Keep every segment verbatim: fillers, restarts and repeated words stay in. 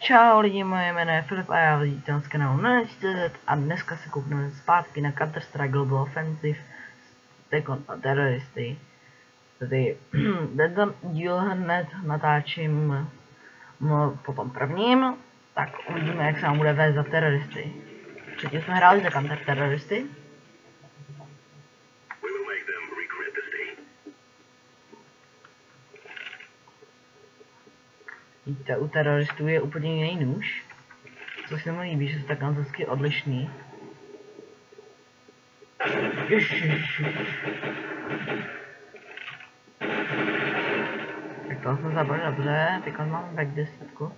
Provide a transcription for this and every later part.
Čau lidi, moje jméno je Filip a já vidíte z kanálu NoNews.cz a dneska se koukneme zpátky na Counter-Strike Global Offensive s teroristy. Tedy tento díl hned natáčím po tom prvním, tak uvidíme, jak se nám bude vést za teroristy. Předtím jsme hráli za counter-teroristy. Víte, u teroristů je úplně jiný nůž, což se mi líbí, že jsou tak anglicky odlišný. Ježiš. Tak to jsme zabili dobře, teď mám back desetku.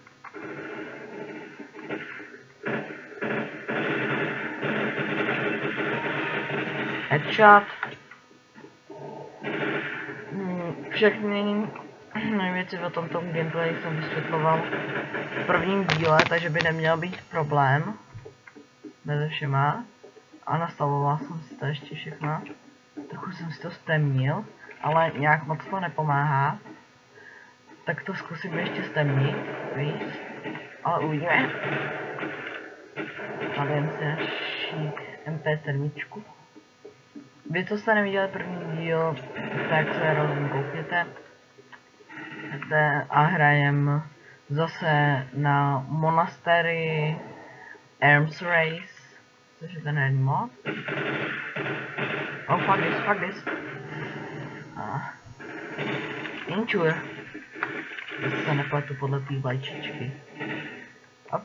Headshot. Hmm, všechny věci o tomto gameplay jsem vysvětloval v prvním díle, takže by neměl být problém mezi všema. A nastavoval jsem si to ještě všechno. Trochu jsem si to stemnil, ale nějak moc to nepomáhá. Tak to zkusím ještě stemnit víc, ale uvidíme. Nabijem si naší M P sedm. Vy, co jste neviděli první díl, tak se rozum koukněte. A hrajem zase na Monastery Arms Race, což je ten jeden mod. Oh, fuck this, fuck this. Ah. Inčur. Zase se nepletu podle té vlajčičky. Hop.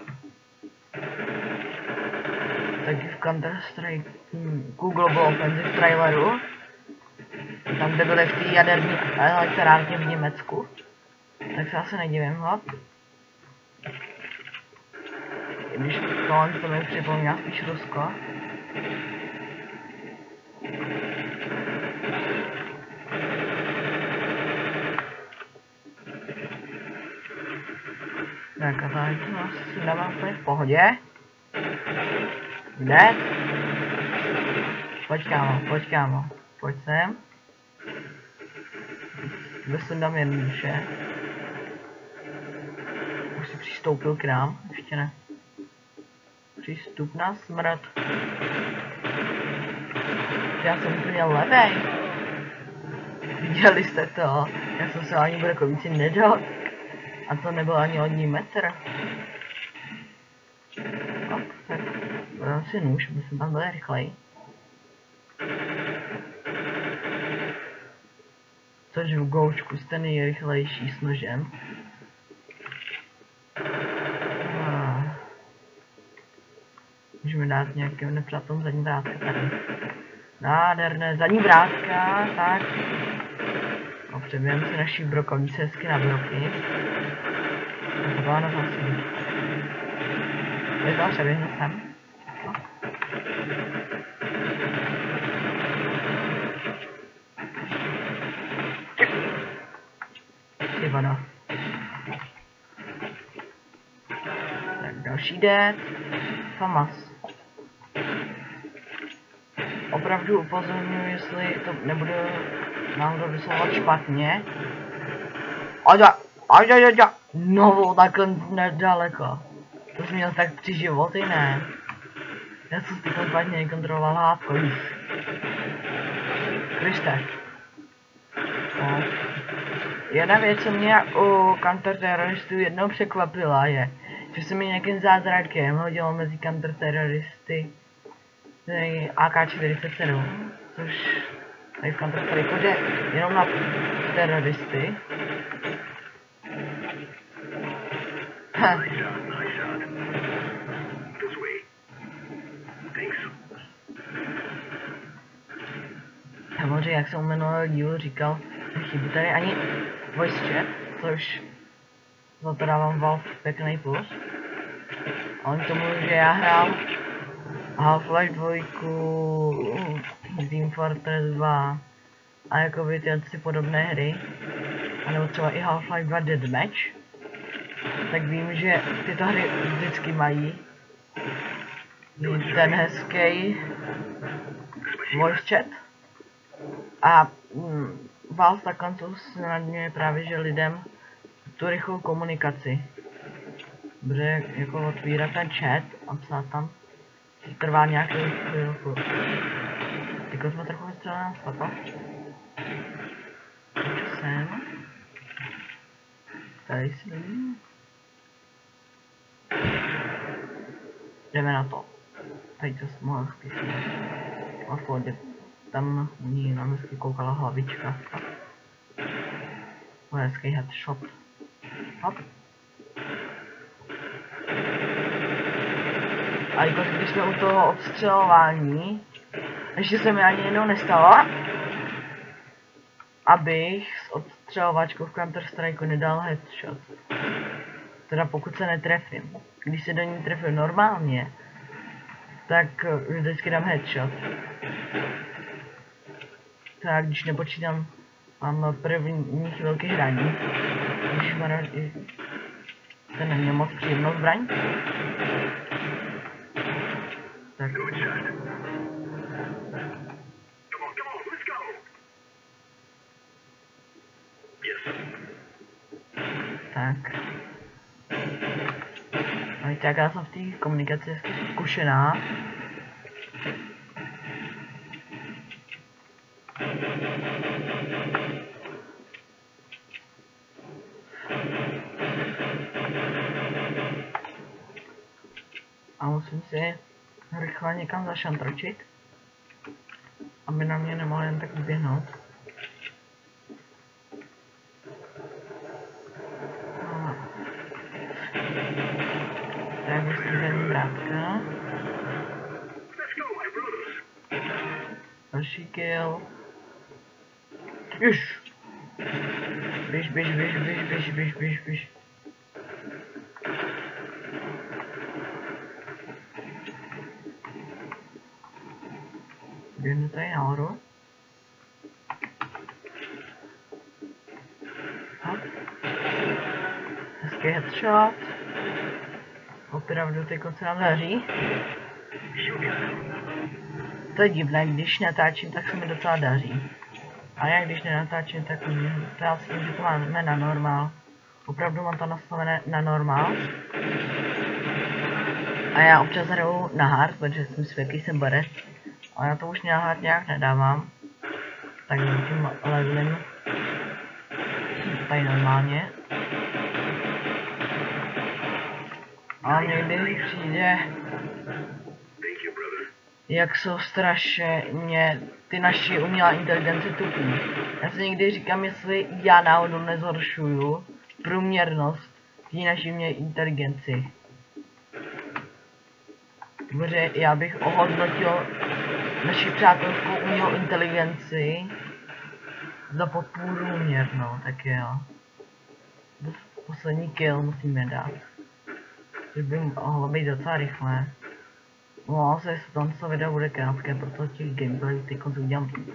Taky v Counter-Strike Global Offensive traileru, tam kde byly v té jaderní elektrárně v Německu, tak se asi nedivím, hop. Když tohle to mi připomíná spíš Rusko. Tak a tady to asi dáme úplně v pohodě. Kde? Pojď kámo, pojď kámo, pojď sem. Vysundám jednoduše. Už si přistoupil k nám, ještě ne. Přístup na smrt. Já jsem úplně levej. Viděli jste to? Já jsem se ani brokovici nedal. A to nebyl ani odní metr. No, tak dám si nůž, musím tam být rychlej. Což v goučku jste nejrychlejší s nožem. Ah. Můžeme dát nějakým nepřátelům zadní vrátka tady. Nádherné zadní vrátka, tak. No, přebijeme si naší brokovnice hezky na broky. To byla na zase. To je to přeběhnu sem. No. Ty voda. Tak další dead. Famas. Opravdu upozorňuji, jestli to nebudu náhodou vyslovovat špatně. Aďa, aďa, aďa. No, takhle nedaleko. To jsi měl tak tři životy, ne? Já jsem si špatně nekontroloval hádko, víš. Kriste. No. Jedna věc, co mě u counter-teroristů jednou překvapila, je, že se mi nějakým zázrakem hodilo mezi counter-teroristy A K čtyřicet sedm, což tady v Counter-Strike jde jenom na teroristy. Ha. Samozřejmě, jak jsem u minulého dílu říkal, chybí tady ani voice chat, což za to dávám Valve pěkný plus. Ale k tomu, že já hrál Half-Life dva, Team Fortress dva a jakoby ty si podobné hry, anebo třeba i Half-Life dva Deathmatch, tak vím, že tyto hry vždycky mají ten hezký voice chat a mm, Valve takhle snadňuje právě že lidem tu rychlou komunikaci. bude jako otvírat ten chat a psát tam. Trvá nějakou chvilku. Jako jsme trochu vystřelená svatba. Takže sem. Tady si nevím. Jdeme na to. Tady to jsem mohl spíš. A v pohodě. Tam u ní na hezky koukala hlavička. To je hezký headshot. Hop. A jako když jsme u toho odstřelování, ještě se mi ani jednou nestalo, abych s odstřelovačkou v Counter Strike nedal headshot. Teda pokud se netrefím. Když se do ní trefím normálně, tak vždycky dám headshot. Tak když nepočítám, mám první chvilky hraní. Když to není moc příjemnou zbraň. Tak. Tak. No víte, jak já jsem v té komunikaci hezky zkušená. A musím si rychle někam zašantročit, aby na mě nemohl jen tak uběhnout. Tak vystřídání brátka. Další kill. Už. Běž, běž, běž, běž, běž, běž, běž, běž. Běhnu tady nahoru. Hop. Hezký headshot. Opravdu teď se nám daří. To je divné, když natáčím, tak se mi docela daří. A já když nenatáčím, tak mě já s tím, že to máme na normál. Opravdu mám to nastavené na normál. A já občas hraju na hard, protože jsem světlý, jsem borec. A já to už na hard nějak nedávám. Tak tím levelím tady normálně. A někdy přijde, jak jsou strašně ty naši umělá inteligence tupí. Já si někdy říkám, jestli já náhodou nezhoršuju průměrnost té naší umělé inteligenci. Protože já bych ohodnotil naši přátelskou umělou inteligenci za podprůměrnou, tak jo. Poslední kill musíme dát. Že by mohlo být docela rychle. No, se v tomto video bude krátké, proto těch gameplayů teď udělám víc.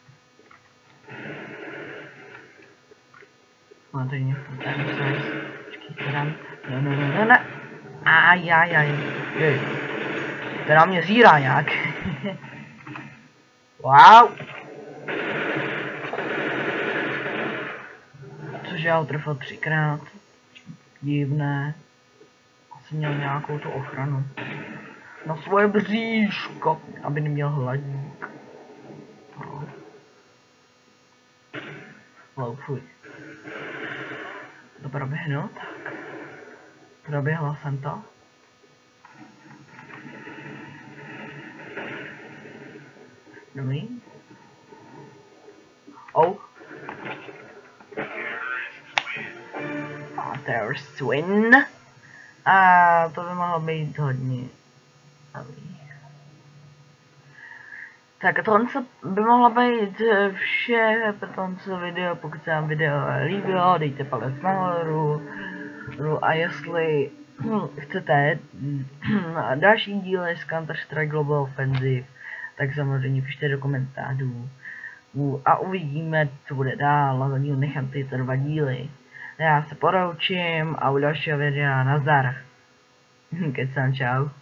No, tady něco tady se počkejte tam. No, no, no, no, no. Ajajaj. Jej. To na mě zírá nějak. Wow. Cože já ho trefil třikrát. Divné. Asi měl nějakou tu ochranu. Na svoje bříško, aby neměl hladík. Loufuj. To proběhnu, tak. Proběhla jsem to. Dobrý. Oh. Oh, there's twin. A to by mohlo být hodně. Tak tohle by mohlo být vše pro tomto video. Pokud se vám video líbilo, dejte palec nahoru. A jestli hm, chcete další díly z Counter Strike Global Offensive, tak samozřejmě pište do komentářů. A uvidíme, co bude dál. A za díl nechám tyto dva díly. Já se poroučím a u dalšího videa nazdar. Kecám, čau.